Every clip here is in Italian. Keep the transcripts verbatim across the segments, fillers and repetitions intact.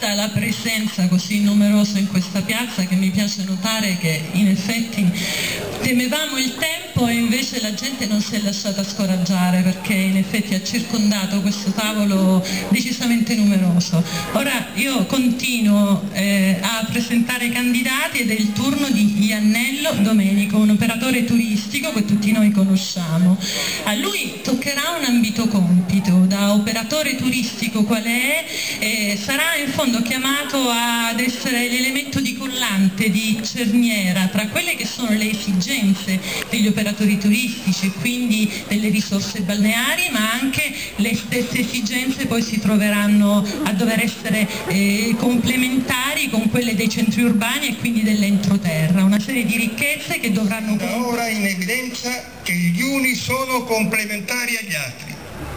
vista la presenza così numerosa in questa piazza, che mi piace notare che in effetti temevamo il tempo e invece la gente non si è lasciata scoraggiare, perché in effetti ha circondato questo tavolo decisamente numeroso. Ora io continuo eh, a presentare i candidati ed è il turno di Iannello Domenico, un operatore turistico che tutti noi conosciamo. A lui toccherà un ambito compito, da operatore turistico qual è, eh, sarà in fondo chiamato ad essere l'elemento di collante, di cerniera tra quelle che sono le esigenze degli operatori turistici, quindi delle risorse balneari, ma anche le stesse esigenze poi si troveranno a dover essere eh, complementari con quelle dei centri urbani e quindi dell'entroterra, una serie di ricchezze che dovranno... Da ora in evidenza che gli uni sono complementari agli altri.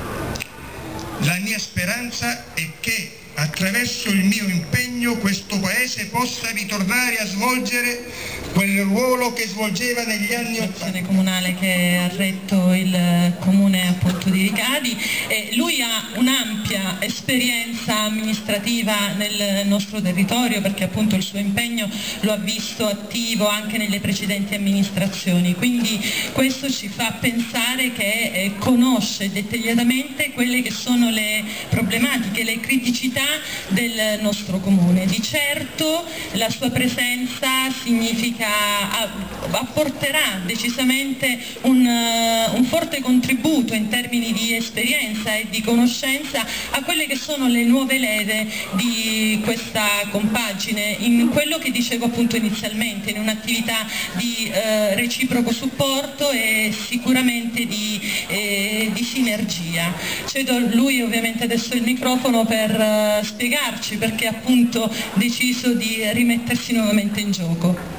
La mia speranza è che attraverso il mio impegno questo Paese possa ritornare a svolgere quel ruolo che svolgeva negli anni ottanta. Comunale che ha retto il comune appunto di Ricadi, e lui ha un'ampia esperienza amministrativa nel nostro territorio, perché appunto il suo impegno lo ha visto attivo anche nelle precedenti amministrazioni, quindi questo ci fa pensare che eh, conosce dettagliatamente quelle che sono le problematiche, le criticità del nostro comune. Di certo la sua presenza significa, apporterà decisamente un, un forte contributo in termini di esperienza e di conoscenza a quelle che sono le nuove leve di questa compagine, in quello che dicevo appunto inizialmente, in un'attività di eh, reciproco supporto e sicuramente di, eh, di sinergia. Cedo lui ovviamente adesso il microfono per eh, spiegarci perché appunto ha deciso di rimettersi nuovamente in gioco.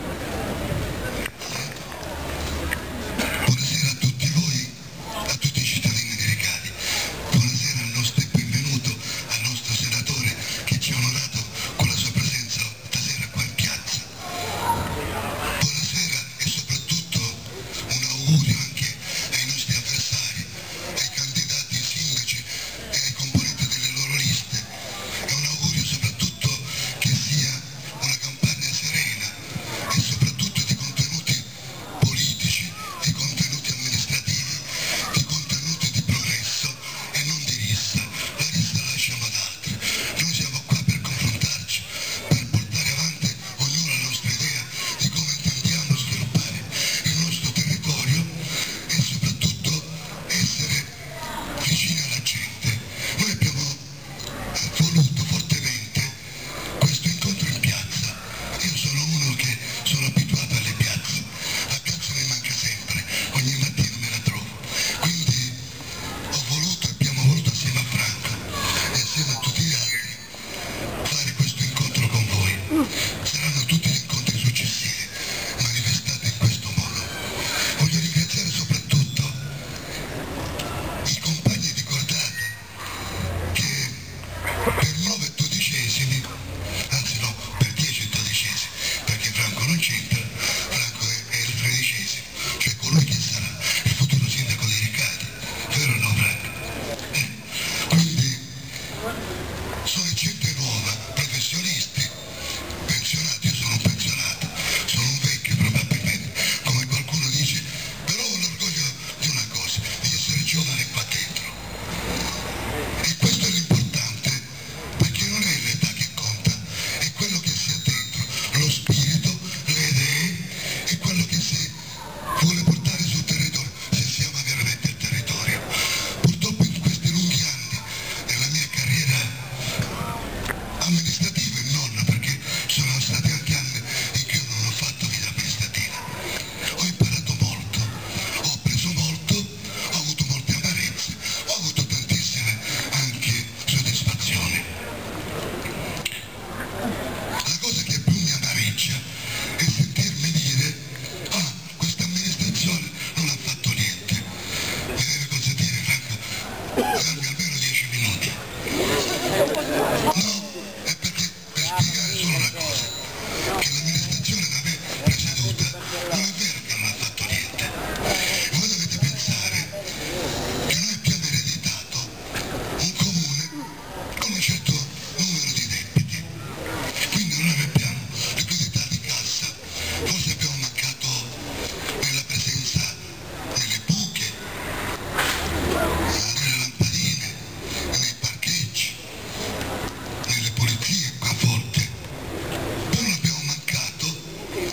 Buonasera a tutti voi, a tutti i cittadini di Ricadi. Buonasera al nostro benvenuto, al nostro senatore che ci ha onorato con la sua presenza stasera qua in piazza. Buonasera e soprattutto un augurio anche ai nostri avversari, ai candidati sindaci e ai componenti delle loro liste. È un augurio soprattutto che sia una campagna serena e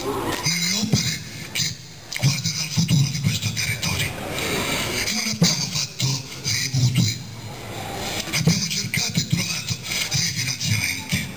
nelle opere che guardano al futuro di questo territorio. E non abbiamo fatto dei mutui, abbiamo cercato e trovato dei finanziamenti,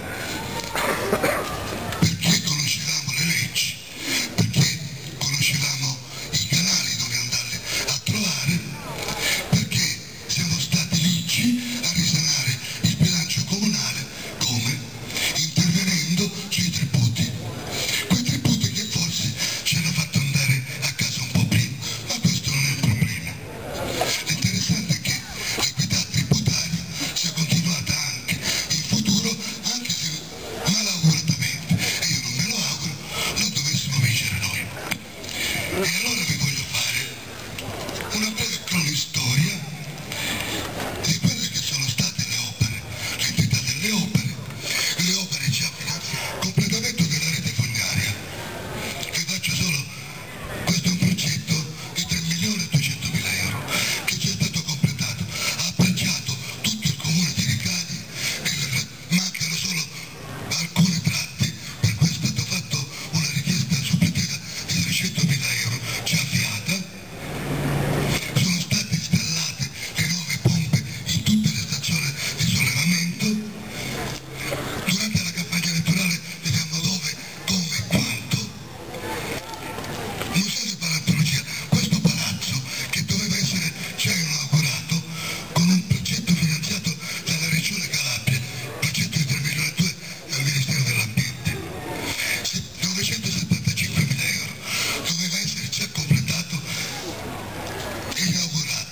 perché conoscevamo le leggi, perché conoscevamo i canali dove andarli a trovare, perché siamo stati lici a risanare il bilancio comunale. Come? Intervenendo sui tributi, quei tributi che forse ci hanno fatto andare a casa un po' prima, ma questo non è il problema. L'interessante è che l'equità tributaria sia continuata anche in futuro, anche se malauguratamente, e io non me lo auguro, non dovessimo vincere noi. E allora vi voglio fare una breve cronistoria di quelle che sono state le opere, l'entità delle opere, le opere già finanziate, completamento della rete fognaria. Vi faccio solo, questo è un progetto di tre milioni e duecentomila euro che già è stato completato, ha appoggiato tutto il comune di Ricadi, il, mancano solo alcune tratti, per cui è stato fatto una richiesta suppletiva di trecentomila euro già avviata. Sono state installate le nuove pompe in tutte le stazioni di sollevamento. Durante la campagna elettorale vediamo dove, come e quanto. Museo di Paleontologia, questo palazzo che doveva essere già inaugurato con un progetto finanziato dalla Regione Calabria, progetto di tre milioni e due dal Ministero dell'Ambiente, novecentosettantacinquemila euro, doveva essere già completato e inaugurato.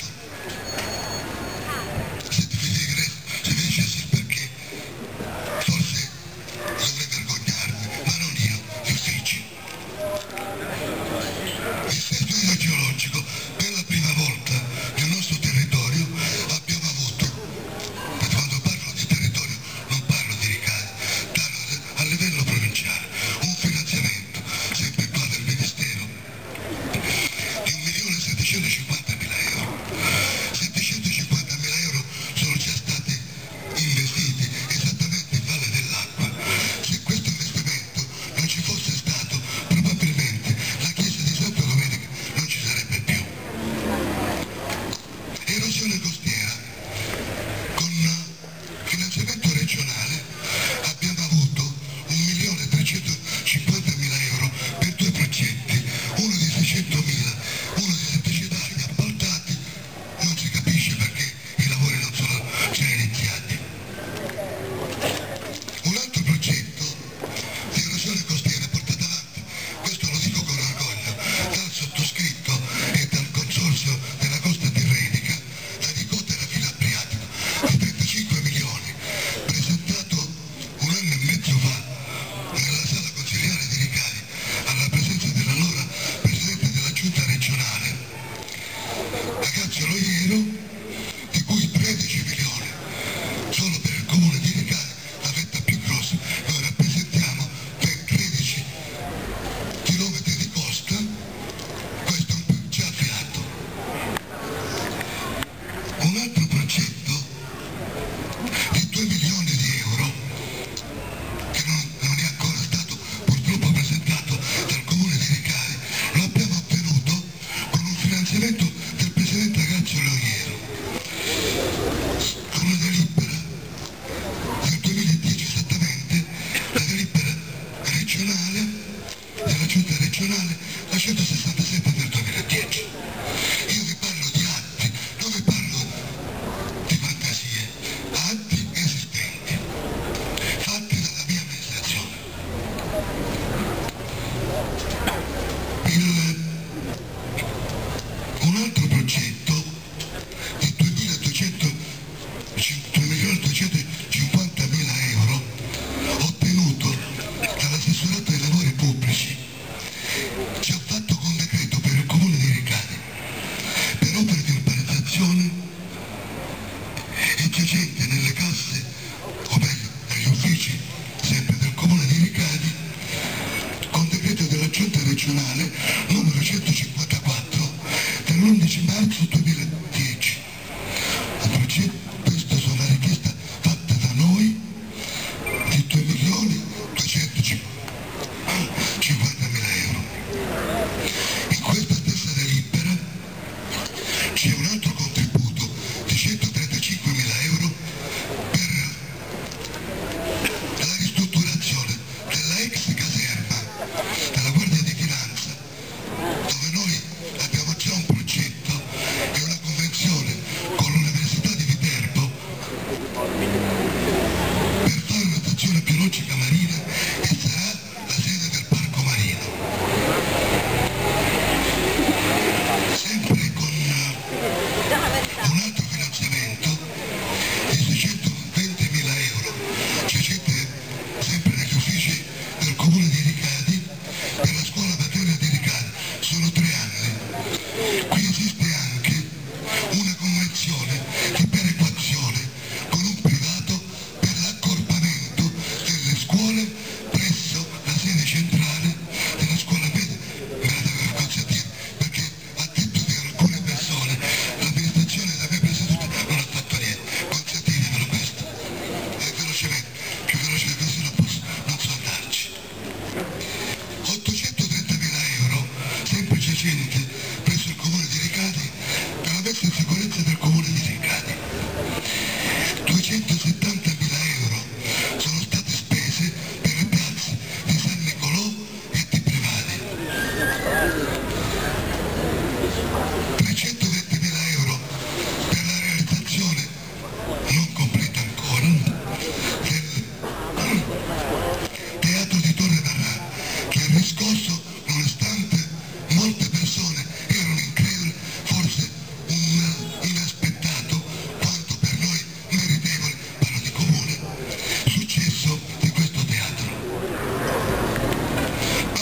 Se vi dire- se vi dicessi il perché, forse dovrei vergognarmi, ma non io, gli uffici. Il studio geologico, per la prima volta nel nostro territorio abbiamo avuto, e quando parlo di territorio non parlo di Ricadi, parlo de- a livello provinciale, un finanziamento, sempre qua del Ministero, di un milione settecentocinquantamila euro. settecentocinquantamila euro sono già stati investiti esattamente in Valle dell'Acqua. Se questo investimento non ci fosse stato, probabilmente la chiesa di Santa Domenica non ci sarebbe più. Erosione costiera, con finanziamento regionale abbiamo avuto un milione trecentocinquantamila euro per due progetti, uno di seicentomila, uno di settecento appaltati, non si capisce perché i lavori non sono già iniziati. Un altro progetto di erosione costiera portato avanti, questo lo dico con orgoglio, dal sottoscritto e dal consorzio della costa tirrenica, la Nicotera Filo Adriatico, di trentacinque milioni, presentato un anno e mezzo fa nella sala consiliare di Ricadi, alla presenza dell'allora presidente della giunta regionale, Agazio Loiero, di cui tredici milioni solo per il comune di Ricadi, la vetta più grossa. Noi rappresentiamo per tredici chilometri di costa, questo è un già avviato. Un altro progetto di due milioni di euro che non, non è ancora stato purtroppo presentato dal comune di Ricadi, lo abbiamo ottenuto con un finanziamento del presidente Agazio Loiero, con una delibera del duemiladieci esattamente, la delibera regionale della giunta regionale, la centosessantasette del duemiladieci. Io vi parlo di atti, non vi parlo di fantasie, atti esistenti, fatti dalla mia amministrazione. Il- un altro progetto di due milioni duecentocinquantamila euro ottenuto dall'assessorato ai lavori pubblici, ci ha fatto con decreto per il comune di Ricadi, per opere di urbanizzazione e giacente nelle casse, o meglio negli uffici sempre del comune di Ricadi, con decreto della giunta regionale numero centocinquantaquattro dell'undici marzo duemiladieci. Il progetto, questa è una richiesta fatta da noi, di due milioni duecentocinquantamila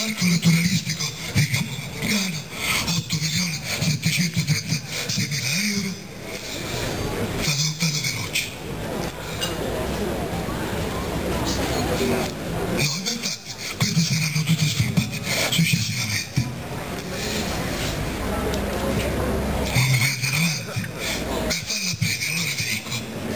Parco naturalistico di Capovaticano, otto milioni settecentotrentasei mila euro. Vado, vado veloce. No, ma infatti queste saranno tutte sviluppate successivamente. Non mi fai andare avanti. Per farla breve, allora vi dico,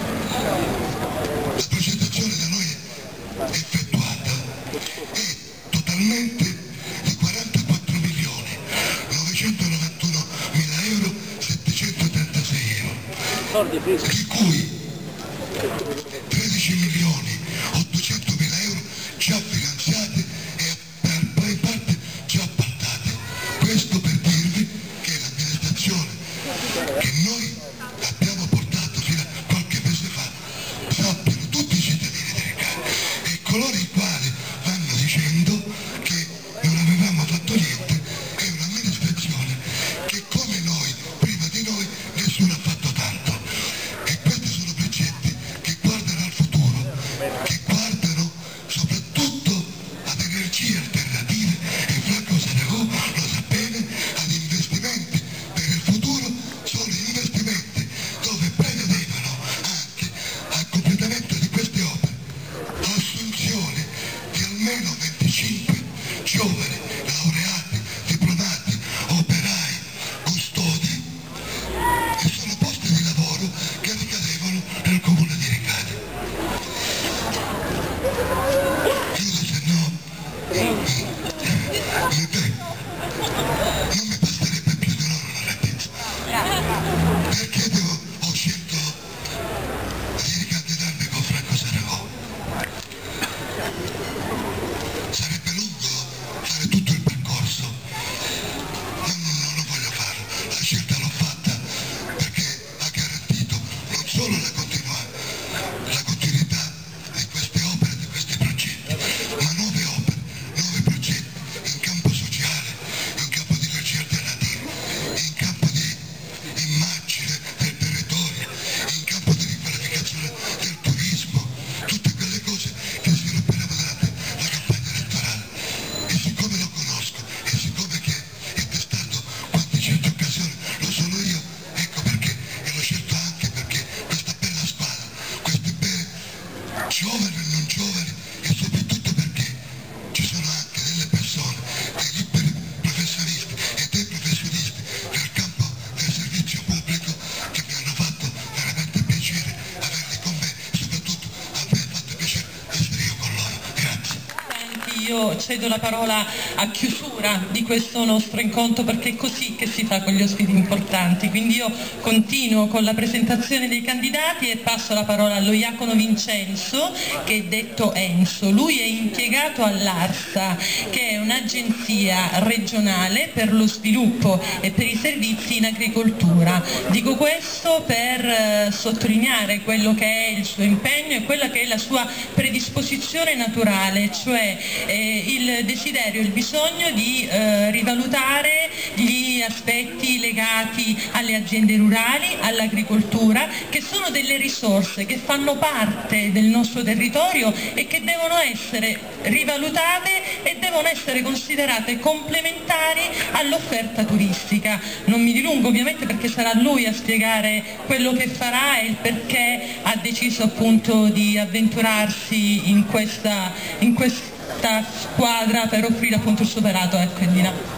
la progettazione da noi effettuata è totalmente di quarantaquattro milioni novecentonovantuno mila euro settecentotrentasei euro, di cui tredici milioni ottocento mila euro già finanziate e poi in parte già appaltate. Questo per dirvi che l'amministrazione che noi abbiamo portato fino a qualche mese fa, sappiano tutti i cittadini di Recare e coloro i quali vanno dicendo che non avevamo fatto niente, è un'amministrazione che come noi, prima di noi, nessuno ha fatto tanto. E questi sono progetti che guardano al futuro, che guardano soprattutto ad energie alternative, e Franco Saragò lo sa bene, ad investimenti per il futuro. Sono investimenti dove prevedevano anche al completamento di queste opere assunzione di almeno venticinque giovani laureati, diplomati, operai, custodi, e sono posti di lavoro che ricadevano nel comune di Recare. Chiudo, se no eh, eh, beh, non mi basterebbe più di loro la ragazza. Perché devo, ho scelto di ricandidarmi con Franco Saragò? Sarebbe lungo fare tutto il percorso, ma non, non lo voglio farlo. La scelta l'ho fatta perché ha garantito non solo la, continua, la continuità di queste opere, di questi progetti, ma nuove opere, nuovi progetti in campo sociale, in campo di energie alternative, in campo di immagine del territorio, in campo di riqualificazione del turismo, tutte quelle cose che svilupperemo durante la campagna elettorale. E siccome lo conosco, e siccome che è testato quante cento occasioni, lo sono io, ecco perché, e l'ho scelto anche perché questa bella squadra, questi bei giovani e non giovani, e soprattutto perché ci sono anche delle persone, dei liberi professionisti e dei professionisti nel campo del servizio pubblico che mi hanno fatto veramente piacere averli con me, e soprattutto a me ha fatto piacere essere io con loro. Grazie. Senti, io cedo la parola a chiusura di questo nostro incontro, perché è così che si fa con gli ospiti importanti, quindi io continuo con la presentazione dei candidati e passo la parola allo Iacono Vincenzo, che è detto Enzo. Lui è impiegato all'ARSA, che è un'agenzia regionale per lo sviluppo e per i servizi in agricoltura. Dico questo per eh, sottolineare quello che è il suo impegno e quella che è la sua predisposizione naturale, cioè eh, il desiderio, il bisogno di eh, rivalutare gli aspetti legati alle aziende rurali, all'agricoltura, che sono delle risorse che fanno parte del nostro territorio e che devono essere rivalutate e devono essere considerate complementari all'offerta turistica. Non mi dilungo ovviamente perché sarà lui a spiegare quello che farà e il perché ha deciso appunto di avventurarsi in questa, in questa squadra per offrire appunto il suo operato. Ecco, Indina.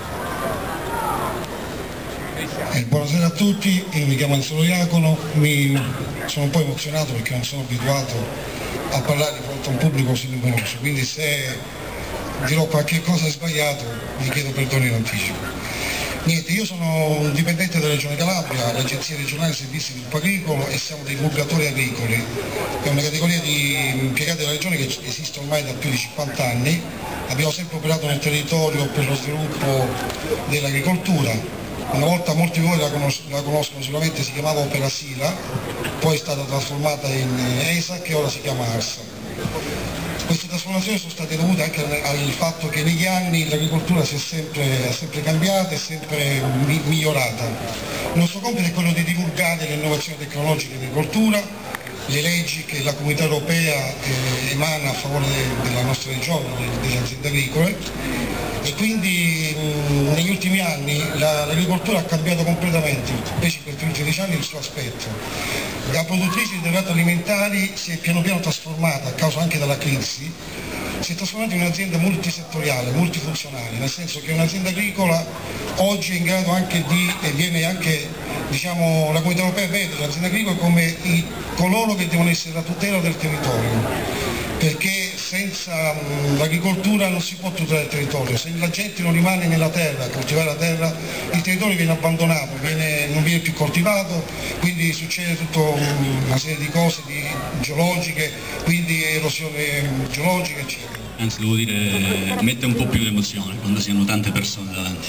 Eh, buonasera a tutti, io mi chiamo Enzo Iacono, mi sono un po' emozionato perché non sono abituato a parlare di fronte a un pubblico così numeroso, quindi se dirò qualche cosa sbagliato vi chiedo perdono in anticipo. Niente, io sono un dipendente della Regione Calabria, l'Agenzia regionale servizi di sviluppo agricolo, e siamo dei muggatori agricoli. È una categoria di impiegati della Regione che esiste ormai da più di cinquanta anni. Abbiamo sempre operato nel territorio per lo sviluppo dell'agricoltura. Una volta molti di voi la, conos la conoscono sicuramente, si chiamava Opera Sila, poi è stata trasformata in E S A C e ora si chiama ARSA. Queste trasformazioni sono state dovute anche al fatto che negli anni l'agricoltura si è sempre, è sempre cambiata e sempre mi migliorata. Il nostro compito è quello di divulgare le innovazioni tecnologiche in agricoltura, le leggi che la Comunità Europea eh, emana a favore de, della nostra regione, de, delle aziende agricole, e quindi mh, negli ultimi anni la, l'agricoltura ha cambiato completamente, specie per gli ultimi dieci anni, il suo aspetto. Da produttrice di derrate alimentari si è piano piano trasformata, a causa anche della crisi, si è trasformata in un'azienda multisettoriale, multifunzionale, nel senso che un'azienda agricola oggi è in grado anche di, e viene anche, diciamo, la Comunità Europea vede l'azienda agricola come i, coloro che devono essere la tutela del territorio, perché senza mh, l'agricoltura non si può tutelare il territorio, se la gente non rimane nella terra, a coltivare la terra, il territorio viene abbandonato, viene, non viene più coltivato, quindi succede tutta una serie di cose di, geologiche, quindi erosione geologica, eccetera. Anzi, devo dire, mette un po' più di emozione quando si hanno tante persone davanti.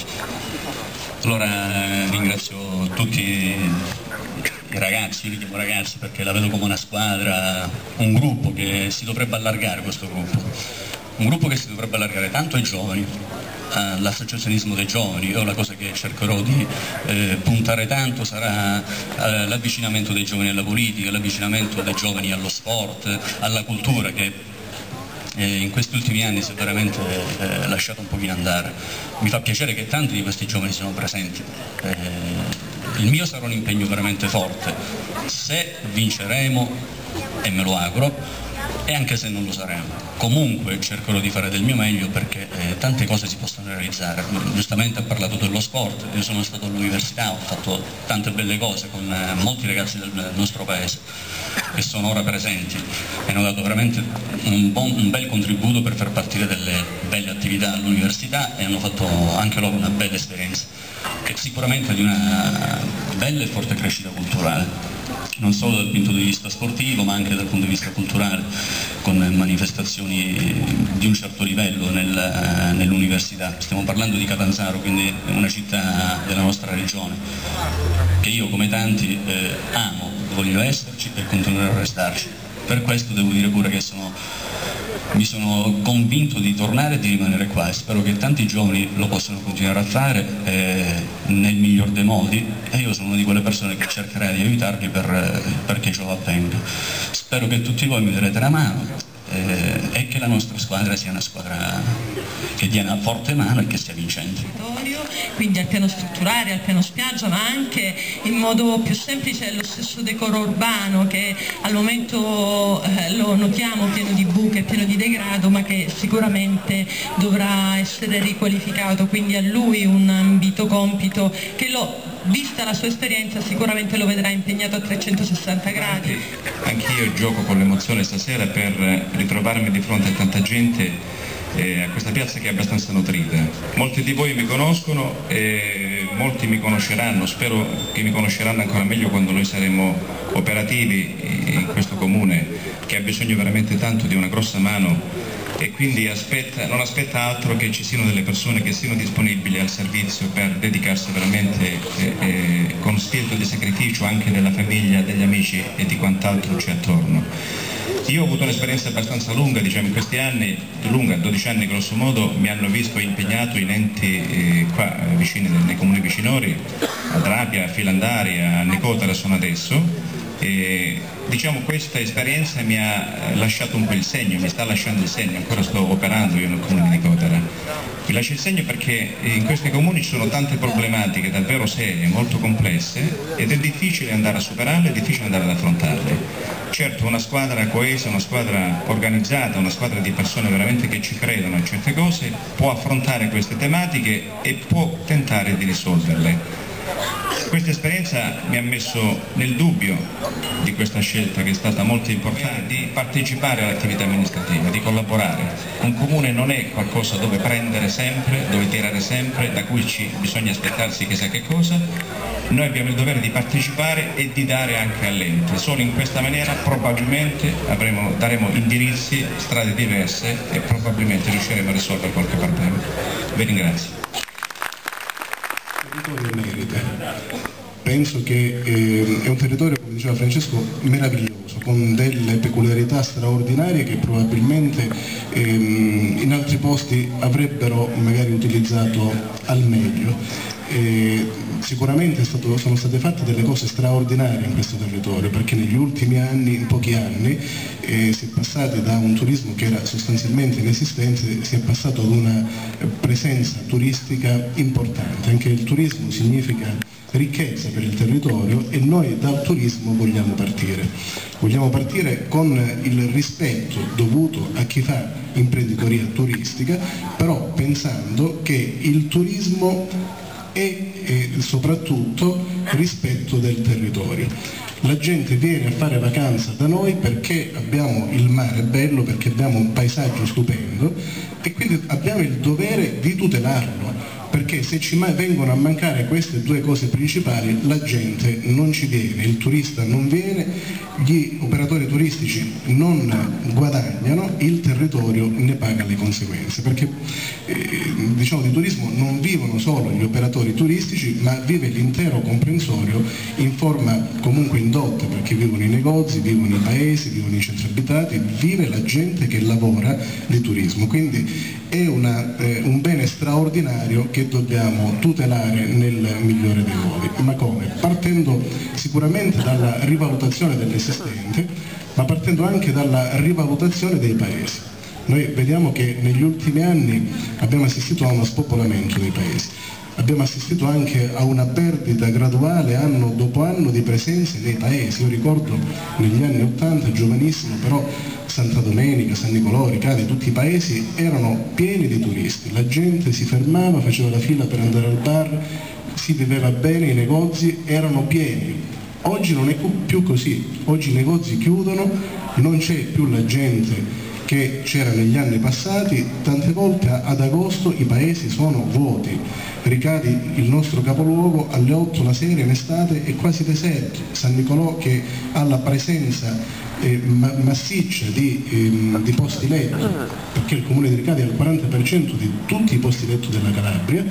Allora ringrazio tutti i ragazzi, io li chiamo ragazzi perché la vedo come una squadra, un gruppo che si dovrebbe allargare, questo gruppo, un gruppo che si dovrebbe allargare tanto ai giovani, all'associazionismo dei giovani. Io la cosa che cercherò di eh, puntare tanto sarà eh, l'avvicinamento dei giovani alla politica, l'avvicinamento dei giovani allo sport, alla cultura, che Eh, in questi ultimi anni si è veramente eh, lasciato un pochino andare. Mi fa piacere che tanti di questi giovani siano presenti. Eh, il mio sarà un impegno veramente forte. Se vinceremo, e me lo auguro, e anche se non lo saremo, comunque cercherò di fare del mio meglio, perché eh, tante cose si possono realizzare. Giustamente ha parlato dello sport, io sono stato all'università, ho fatto tante belle cose con eh, molti ragazzi del nostro paese che sono ora presenti e hanno dato veramente un, buon, un bel contributo per far partire delle belle attività all'università, e hanno fatto anche loro una bella esperienza, che sicuramente è di una bella e forte crescita culturale, non solo dal punto di vista sportivo ma anche dal punto di vista culturale, con manifestazioni di un certo livello nel, nell'università. Stiamo parlando di Catanzaro, quindi una città della nostra regione, che io come tanti eh, amo, voglio esserci e continuerò a restarci. Per questo devo dire pure che sono, mi sono convinto di tornare e di rimanere qua, e spero che tanti giovani lo possano continuare a fare eh, nel miglior dei modi, e io sono una di quelle persone che cercherà di aiutarvi per, perché ciò avvenga. Spero che tutti voi mi darete la mano eh, e che la nostra squadra sia una squadra che dia una forte mano e che sia vincente. Quindi al piano strutturale, al piano spiaggia, ma anche in modo più semplice lo stesso decoro urbano, che al momento eh, lo notiamo pieno di buche, pieno di degrado, ma che sicuramente dovrà essere riqualificato. Quindi a lui un ambito compito che lo, vista la sua esperienza, sicuramente lo vedrà impegnato a trecentosessanta gradi. Anch'io gioco con l'emozione stasera per ritrovarmi di fronte a tanta gente, eh, a questa piazza che è abbastanza nutrita. Molti di voi mi conoscono e molti mi conosceranno, spero che mi conosceranno ancora meglio quando noi saremo operativi in questo comune, che ha bisogno veramente tanto di una grossa mano, e quindi aspetta, non aspetta altro che ci siano delle persone che siano disponibili al servizio per dedicarsi veramente eh, eh, con spirito di sacrificio anche della famiglia, degli amici e di quant'altro c'è attorno. Io ho avuto un'esperienza abbastanza lunga, diciamo, in questi anni, lunga, dodici anni grosso modo, mi hanno visto impegnato in enti eh, qua vicini, nei comuni vicinori, a Drapia, a Filandari, a Nicotera sono adesso. E, diciamo, questa esperienza mi ha lasciato un po' il segno, mi sta lasciando il segno, ancora sto operando io nel comune di Nicotera. Mi lascia il segno perché in questi comuni ci sono tante problematiche davvero serie, molto complesse, ed è difficile andare a superarle, è difficile andare ad affrontarle. Certo, una squadra coesa, una squadra organizzata, una squadra di persone veramente che ci credono in certe cose può affrontare queste tematiche e può tentare di risolverle. Questa esperienza mi ha messo nel dubbio di questa scelta, che è stata molto importante, di partecipare all'attività amministrativa, di collaborare. Un comune non è qualcosa dove prendere sempre, dove tirare sempre, da cui ci bisogna aspettarsi chissà che cosa. Noi abbiamo il dovere di partecipare e di dare anche all'ente. Solo in questa maniera probabilmente avremo, daremo indirizzi, strade diverse e probabilmente riusciremo a risolvere qualche problema. Vi ringrazio. Penso che eh, è un territorio, come diceva Francesco, meraviglioso, con delle peculiarità straordinarie che probabilmente ehm, in altri posti avrebbero magari utilizzato al meglio. eh, sicuramente è stato, sono state fatte delle cose straordinarie in questo territorio, perché negli ultimi anni, in pochi anni, eh, si è passati da un turismo che era sostanzialmente inesistente, si è passato ad una presenza turistica importante. Anche il turismo significa ricchezza per il territorio e noi dal turismo vogliamo partire. Vogliamo partire con il rispetto dovuto a chi fa imprenditoria turistica, però pensando che il turismo è, è soprattutto rispetto del territorio. La gente viene a fare vacanza da noi perché abbiamo il mare bello, perché abbiamo un paesaggio stupendo e quindi abbiamo il dovere di tutelarlo, perché se ci vengono a mancare queste due cose principali la gente non ci viene, il turista non viene, gli operatori turistici non guadagnano, il territorio ne paga le conseguenze, perché eh, diciamo di turismo non vivono solo gli operatori turistici, ma vive l'intero comprensorio in forma comunque indotta, perché vivono i negozi, vivono i paesi, vivono i centri abitati, vive la gente che lavora di turismo, quindi è una, eh, un bene straordinario che dobbiamo tutelare nel migliore dei modi. Ma come? Partendo sicuramente dalla rivalutazione dell'esistente, ma partendo anche dalla rivalutazione dei paesi. Noi vediamo che negli ultimi anni abbiamo assistito a uno spopolamento dei paesi, abbiamo assistito anche a una perdita graduale anno dopo anno di presenze nei paesi. Io ricordo negli anni ottanta, giovanissimo, però Santa Domenica, San Nicolò, Ricade, tutti i paesi erano pieni di turisti, la gente si fermava, faceva la fila per andare al bar, si viveva bene, i negozi erano pieni. Oggi non è più così, oggi i negozi chiudono, non c'è più la gente che c'era negli anni passati, tante volte ad agosto i paesi sono vuoti. Ricadi, il nostro capoluogo, alle otto la sera in estate è quasi deserto. San Nicolò, che ha la presenza eh, ma massiccia di, eh, di posti letto, perché il comune di Ricadi ha il quaranta per cento di tutti i posti letto della Calabria,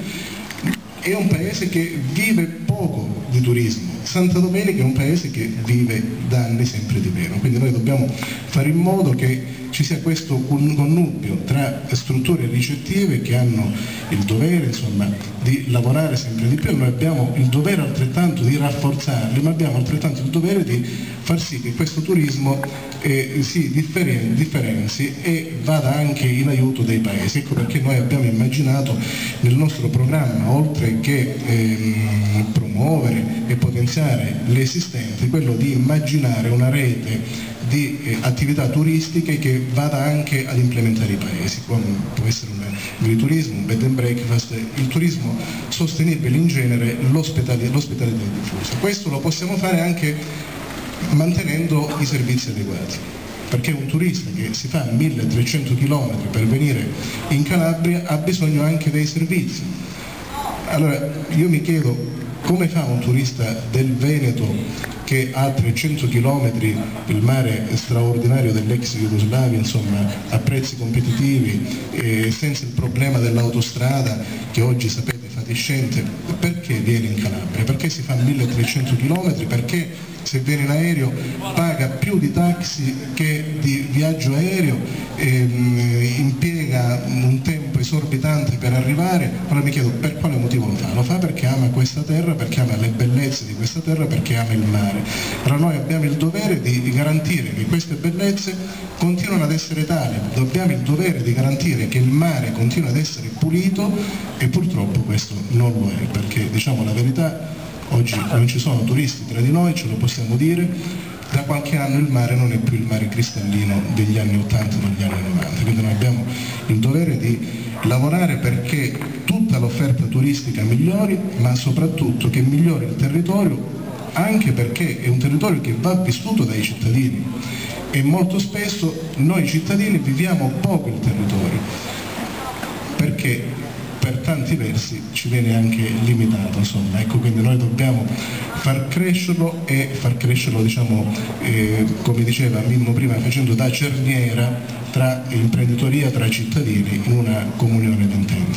è un paese che vive poco di turismo. Santa Domenica è un paese che vive da anni sempre di meno, quindi noi dobbiamo fare in modo che ci sia questo connubio tra strutture ricettive che hanno il dovere, insomma, di lavorare sempre di più. Noi abbiamo il dovere altrettanto di rafforzarli, ma abbiamo altrettanto il dovere di far sì che questo turismo eh, si differen- differenzi e vada anche in aiuto dei paesi. Ecco perché noi abbiamo immaginato nel nostro programma, oltre che ehm, promuovere e potenziare l'esistente, quello di immaginare una rete di eh, attività turistiche che vada anche ad implementare i paesi. Può, può essere un agriturismo, un bed and breakfast, il turismo sostenibile in genere, l'ospitalità, l'ospitalità diffusa. Questo lo possiamo fare anche mantenendo i servizi adeguati, perché un turista che si fa milletrecento chilometri per venire in Calabria ha bisogno anche dei servizi. Allora io mi chiedo, come fa un turista del Veneto che ha trecento chilometri, il mare straordinario dell'ex Jugoslavia, insomma, a prezzi competitivi, eh, senza il problema dell'autostrada che oggi sapete fatiscente, perché viene in Calabria? Perché si fa milletrecento chilometri? Perché se viene in aereo paga più di taxi che di viaggio aereo, ehm, impiega un tempo esorbitante per arrivare? Allora mi chiedo, per quale motivo lo fa? Lo fa perché ama questa terra, perché ama le bellezze di questa terra, perché ama il mare. Allora noi abbiamo il dovere di garantire che queste bellezze continuano ad essere tali, abbiamo il dovere di garantire che il mare continua ad essere pulito, e purtroppo questo non lo è, perché diciamo la verità, oggi non ci sono turisti tra di noi, ce lo possiamo dire, da qualche anno il mare non è più il mare cristallino degli anni ottanta o degli anni novanta, quindi noi abbiamo il dovere di lavorare perché tutta l'offerta turistica migliori, ma soprattutto che migliori il territorio, anche perché è un territorio che va vissuto dai cittadini e molto spesso noi cittadini viviamo poco il territorio, perché per tanti versi ci viene anche limitato, insomma. Ecco, quindi noi dobbiamo far crescerlo e far crescerlo, diciamo, eh, come diceva Mimmo prima, facendo da cerniera tra imprenditoria, tra cittadini, in una comunione d'intenti.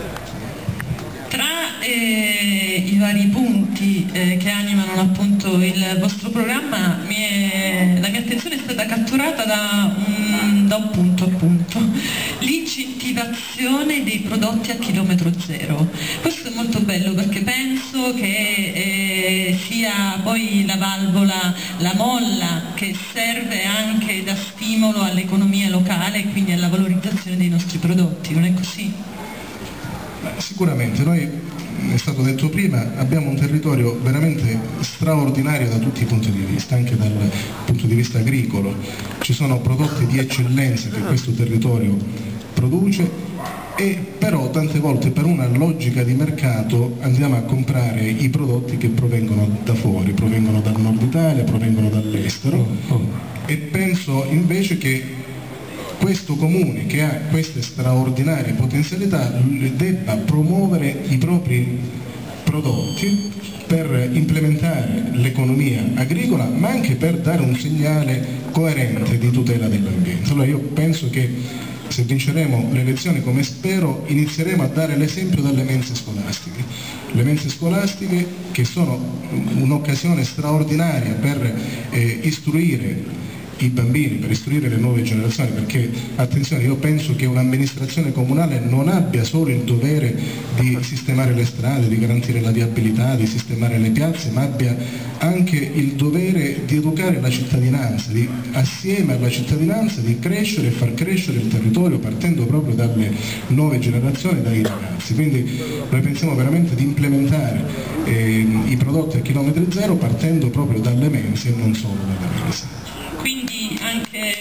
Tra eh, i vari punti eh, che animano appunto il vostro programma, mi è, la mia attenzione è stata catturata da un, da un punto appunto. Lì ci incentivazione dei prodotti a chilometro zero. Questo è molto bello perché penso che eh, sia poi la valvola, la molla che serve anche da stimolo all'economia locale e quindi alla valorizzazione dei nostri prodotti, non è così? Sicuramente, noi, è stato detto prima, abbiamo un territorio veramente straordinario da tutti i punti di vista, anche dal punto di vista agricolo. Ci sono prodotti di eccellenza che questo territorio produce e però tante volte per una logica di mercato andiamo a comprare i prodotti che provengono da fuori, provengono dal nord Italia, provengono dall'estero e penso invece che questo comune che ha queste straordinarie potenzialità debba promuovere i propri prodotti per implementare l'economia agricola ma anche per dare un segnale coerente di tutela dell'ambiente. Allora io penso che se vinceremo le elezioni, come spero, inizieremo a dare l'esempio dalle mense scolastiche. Le mense scolastiche che sono un'occasione straordinaria per eh, istruire i bambini, per istruire le nuove generazioni, perché attenzione, io penso che un'amministrazione comunale non abbia solo il dovere di sistemare le strade, di garantire la viabilità, di sistemare le piazze, ma abbia anche il dovere di educare la cittadinanza, di, assieme alla cittadinanza di crescere e far crescere il territorio partendo proprio dalle nuove generazioni, dai ragazzi. Quindi noi pensiamo veramente di implementare eh, i prodotti a chilometri zero partendo proprio dalle mense e non solo dalle mense. Quindi anche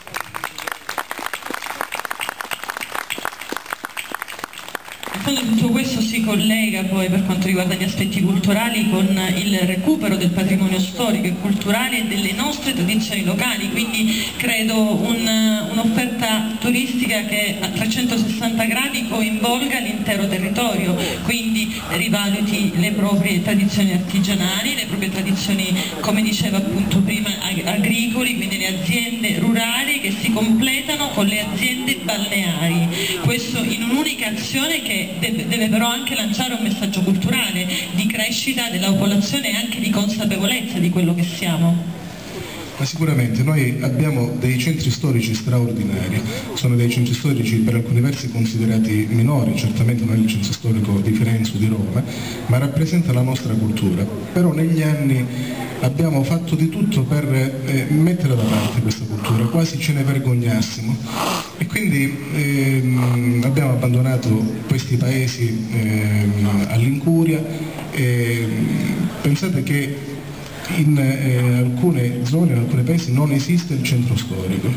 tutto questo si collega poi per quanto riguarda gli aspetti culturali con il recupero del patrimonio storico e culturale e delle nostre tradizioni locali, quindi credo un, un'offerta turistica che a trecentosessanta gradi coinvolga l'intero territorio, quindi rivaluti le proprie tradizioni artigianali, le proprie tradizioni, come diceva appunto prima, agricoli, quindi le aziende rurali che si completano con le aziende balneari, questo in un'unica azione che deve, deve però anche lanciare un messaggio culturale di crescita della popolazione e anche di consapevolezza di quello che siamo. Ma sicuramente noi abbiamo dei centri storici straordinari, sono dei centri storici per alcuni versi considerati minori, certamente non è il centro storico di Firenze o di Roma, ma rappresenta la nostra cultura. Però negli anni abbiamo fatto di tutto per eh, mettere da parte questa cultura, quasi ce ne vergognassimo e quindi ehm, abbiamo abbandonato questi paesi ehm, all'incuria e pensate che in eh, alcune zone, in alcuni paesi non esiste il centro storico,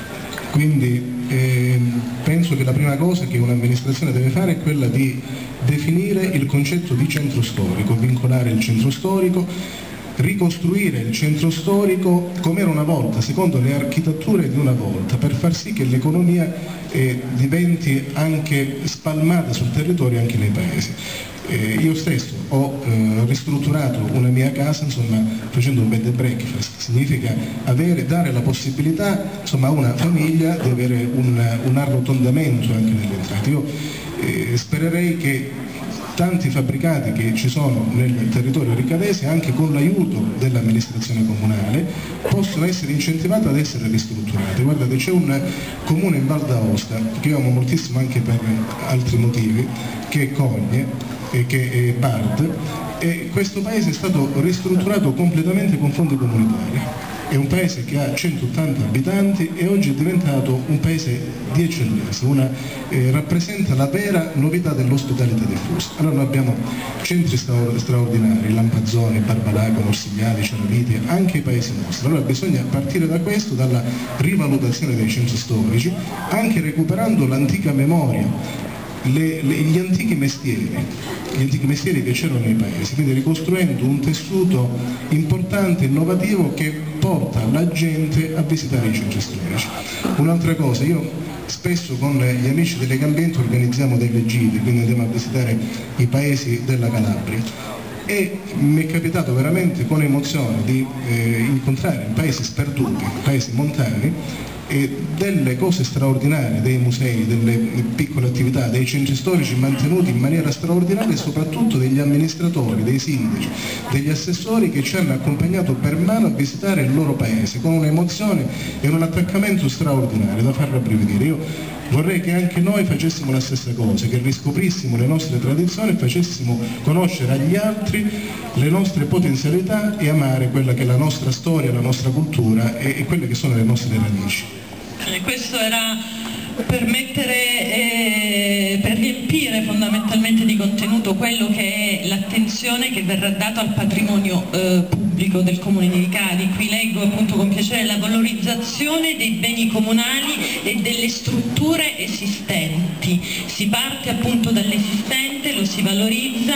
quindi eh, penso che la prima cosa che un'amministrazione deve fare è quella di definire il concetto di centro storico, vincolare il centro storico, ricostruire il centro storico come era una volta, secondo le architetture di una volta, per far sì che l'economia eh, diventi anche spalmata sul territorio anche nei paesi. Eh, io stesso ho eh, ristrutturato una mia casa, insomma, facendo un bed and breakfast, significa avere, dare la possibilità, insomma, a una famiglia di avere un, un arrotondamento anche delle entrate. Io eh, spererei che tanti fabbricati che ci sono nel territorio ricadese, anche con l'aiuto dell'amministrazione comunale, possono essere incentivati ad essere ristrutturati. Guardate, c'è un comune in Val d'Aosta, che io amo moltissimo anche per altri motivi, che è Cogne, e che è Bard, e questo paese è stato ristrutturato completamente con fondi comunitari. È un paese che ha centottanta abitanti e oggi è diventato un paese di eccellenza, una, eh, rappresenta la vera novità dell'ospitalità diffusa. Allora noi abbiamo centri straordinari, Lampazzone, Barbalago, Morsignani, Ceraviti, anche i paesi nostri. Allora bisogna partire da questo, dalla rivalutazione dei centri storici, anche recuperando l'antica memoria, Le, le, gli antichi mestieri, gli antichi mestieri che c'erano nei paesi, quindi ricostruendo un tessuto importante, innovativo, che porta la gente a visitare i centri storici. Un'altra cosa, io spesso con gli amici delle Gambiente organizziamo delle gite, quindi andiamo a visitare i paesi della Calabria e mi è capitato veramente con emozione di eh, incontrare paesi sperduti, paesi montani, e delle cose straordinarie, dei musei, delle piccole attività, dei centri storici mantenuti in maniera straordinaria e soprattutto degli amministratori, dei sindaci, degli assessori che ci hanno accompagnato per mano a visitare il loro paese con un'emozione e un attaccamento straordinario da far rabbrividire. Io vorrei che anche noi facessimo la stessa cosa, che riscoprissimo le nostre tradizioni e facessimo conoscere agli altri le nostre potenzialità e amare quella che è la nostra storia, la nostra cultura e, e quelle che sono le nostre radici. E questo era per mettere, eh, per riempire fondamentalmente di contenuto quello che è l'attenzione che verrà data al patrimonio eh, pubblico del Comune di Ricadi. Qui leggo appunto con piacere la valorizzazione dei beni comunali e delle strutture esistenti. Si parte appunto dall'esistente, lo si valorizza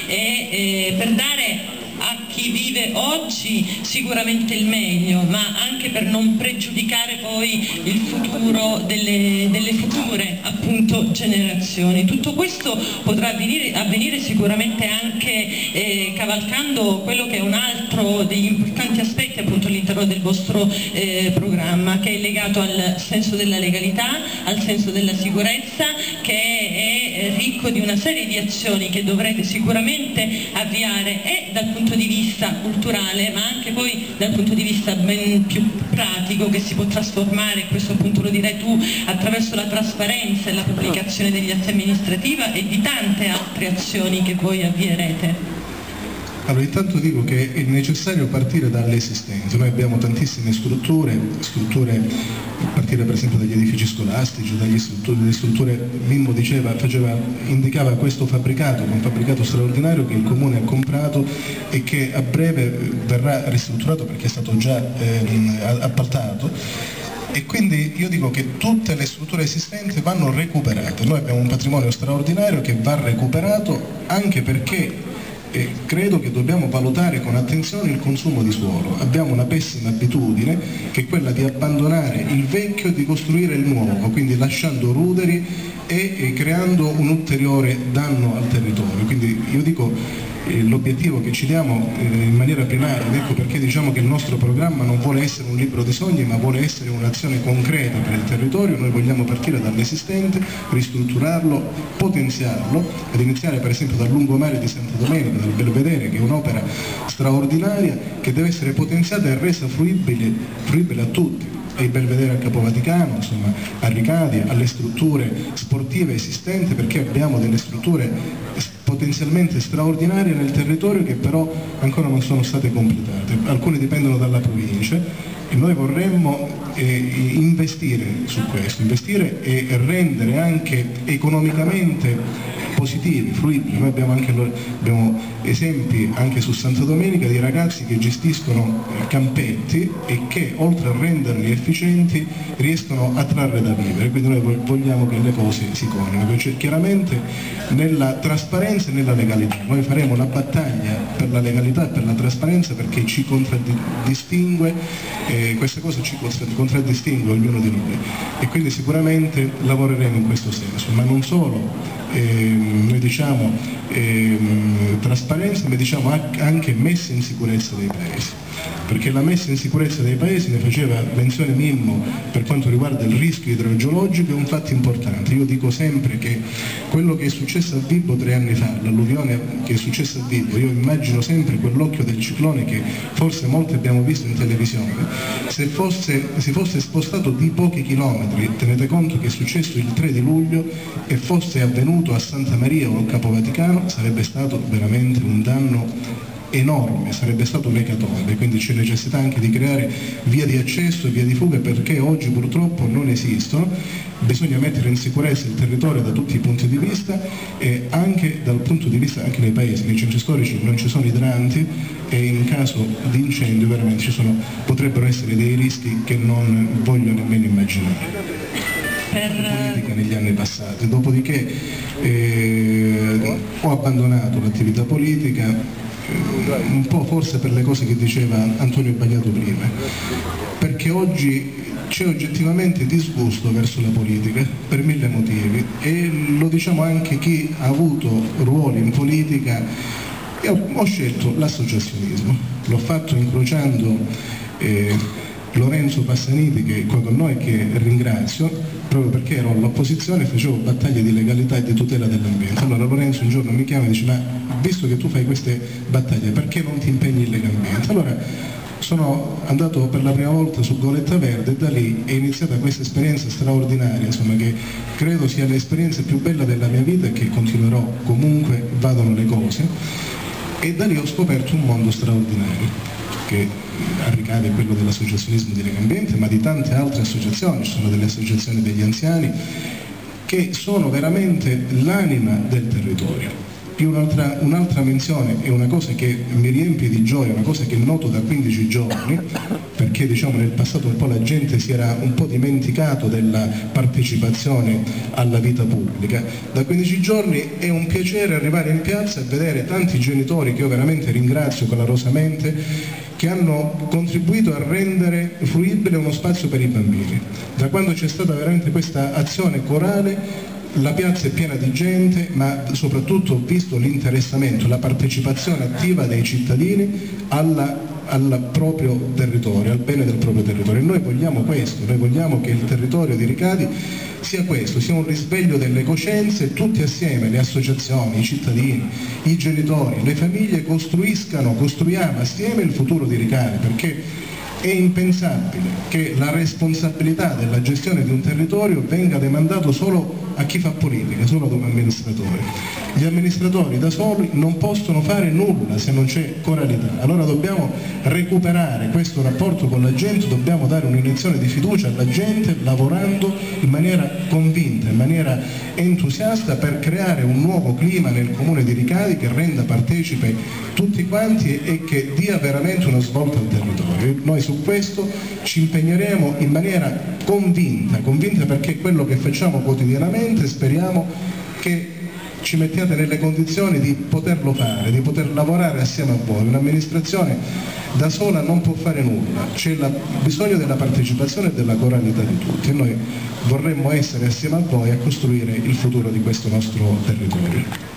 e eh, per dare a chi vive oggi sicuramente il meglio, ma anche per non pregiudicare poi il futuro delle, delle future appunto generazioni. Tutto questo potrà avvenire, avvenire sicuramente anche eh, cavalcando quello che è un altro degli importanti aspetti appunto all'interno del vostro eh, programma, che è legato al senso della legalità, al senso della sicurezza, che è ricco di una serie di azioni che dovrete sicuramente avviare e dal punto di vista culturale, ma anche poi dal punto di vista ben più pratico, che si può trasformare, questo appunto lo direi tu, attraverso la trasparenza e la pubblicazione degli atti amministrativi e di tante altre azioni che voi avvierete. Allora, intanto dico che è necessario partire dall'esistenza. Noi abbiamo tantissime strutture, strutture a partire per esempio dagli edifici scolastici, dagli strutture, delle strutture, Mimmo diceva, faceva, indicava questo fabbricato, un fabbricato straordinario che il Comune ha comprato e che a breve verrà ristrutturato perché è stato già eh, appaltato. E quindi io dico che tutte le strutture esistenti vanno recuperate. Noi abbiamo un patrimonio straordinario che va recuperato anche perché e credo che dobbiamo valutare con attenzione il consumo di suolo. Abbiamo una pessima abitudine che è quella di abbandonare il vecchio e di costruire il nuovo, quindi lasciando ruderi e, e creando un ulteriore danno al territorio. Quindi io dico eh, l'obiettivo che ci diamo eh, in maniera primaria, ecco perché diciamo che il nostro programma non vuole essere un libro di sogni, ma vuole essere un'azione concreta per il territorio. Noi vogliamo partire dall'esistente, ristrutturarlo, potenziarlo, ad iniziare per esempio dal lungomare di Santa Domenica, dal Belvedere, che è un'opera straordinaria che deve essere potenziata e resa fruibile, fruibile a tutti, ai Belvedere a Capo Vaticano, insomma, a Ricadi, alle strutture sportive esistenti, perché abbiamo delle strutture potenzialmente straordinarie nel territorio che però ancora non sono state completate. Alcune dipendono dalla provincia e noi vorremmo eh, investire su questo, investire e rendere anche economicamente positivi, fruibili. Noi abbiamo anche abbiamo esempi anche su Santa Domenica di ragazzi che gestiscono campetti e che oltre a renderli efficienti riescono a trarre da vivere, quindi noi vogliamo che le cose si coniughino, cioè, chiaramente nella trasparenza e nella legalità. Noi faremo la battaglia per la legalità e per la trasparenza perché ci contraddistingue, eh, queste cose ci contraddistingue ognuno di noi e quindi sicuramente lavoreremo in questo senso, ma non solo. Eh, noi diciamo eh, trasparenza, ma diciamo anche messa in sicurezza dei paesi, perché la messa in sicurezza dei paesi, ne faceva menzione Mimmo per quanto riguarda il rischio idrogeologico, è un fatto importante. Io dico sempre che quello che è successo a Vibo tre anni fa, l'alluvione che è successa a Vibo, io immagino sempre quell'occhio del ciclone che forse molti abbiamo visto in televisione, se fosse, si fosse spostato di pochi chilometri, tenete conto che è successo il tre di luglio e fosse avvenuto a Santa Maria o a Capo Vaticano, sarebbe stato veramente un danno enorme, sarebbe stato un'ecatombe, quindi c'è necessità anche di creare via di accesso e via di fuga perché oggi purtroppo non esistono. Bisogna mettere in sicurezza il territorio da tutti i punti di vista e anche dal punto di vista anche dei paesi. Nei centri storici non ci sono idranti e in caso di incendio veramente ci sono, potrebbero essere dei rischi che non voglio nemmeno immaginare. Politica negli anni passati, dopodiché eh, ho abbandonato l'attività politica eh, un po' forse per le cose che diceva Antonio Bagnato prima, perché oggi c'è oggettivamente disgusto verso la politica per mille motivi e lo diciamo anche chi ha avuto ruoli in politica. Io ho scelto l'associazionismo, l'ho fatto incrociando eh, Lorenzo Passaniti che è qua con noi, che ringrazio, proprio perché ero all'opposizione e facevo battaglie di legalità e di tutela dell'ambiente. Allora Lorenzo un giorno mi chiama e dice: ma visto che tu fai queste battaglie perché non ti impegni legalmente? Allora sono andato per la prima volta su Goletta Verde e da lì è iniziata questa esperienza straordinaria, insomma, che credo sia l'esperienza più bella della mia vita e che continuerò comunque vadano le cose, e da lì ho scoperto un mondo straordinario che ricade quello dell'associazionismo di Legambiente, ma di tante altre associazioni. Ci sono delle associazioni degli anziani che sono veramente l'anima del territorio. Un'altra, un'altra menzione è una cosa che mi riempie di gioia, una cosa che noto da quindici giorni, perché diciamo nel passato un po' la gente si era un po' dimenticato della partecipazione alla vita pubblica. Da quindici giorni è un piacere arrivare in piazza e vedere tanti genitori che io veramente ringrazio calorosamente, che hanno contribuito a rendere fruibile uno spazio per i bambini. Da quando c'è stata veramente questa azione corale, la piazza è piena di gente, ma soprattutto ho visto l'interessamento, la partecipazione attiva dei cittadini alla, al proprio territorio, al bene del proprio territorio. E noi vogliamo questo, noi vogliamo che il territorio di Ricadi sia questo, sia un risveglio delle coscienze, tutti assieme, le associazioni, i cittadini, i genitori, le famiglie costruiscano, costruiamo assieme il futuro di Ricadi, perché è impensabile che la responsabilità della gestione di un territorio venga demandato solo a chi fa politica, solo ad un amministratore. Gli amministratori da soli non possono fare nulla se non c'è coralità. Allora dobbiamo recuperare questo rapporto con la gente, dobbiamo dare un'iniezione di fiducia alla gente lavorando in maniera convinta, in maniera entusiasta per creare un nuovo clima nel comune di Ricadi che renda partecipe tutti quanti e che dia veramente una svolta al territorio. Noi su questo ci impegneremo in maniera convinta, convinta perché è quello che facciamo quotidianamente, speriamo che ci mettiate nelle condizioni di poterlo fare, di poter lavorare assieme a voi. Un'amministrazione da sola non può fare nulla, c'è la, bisogno della partecipazione e della coralità di tutti e noi vorremmo essere assieme a voi a costruire il futuro di questo nostro territorio.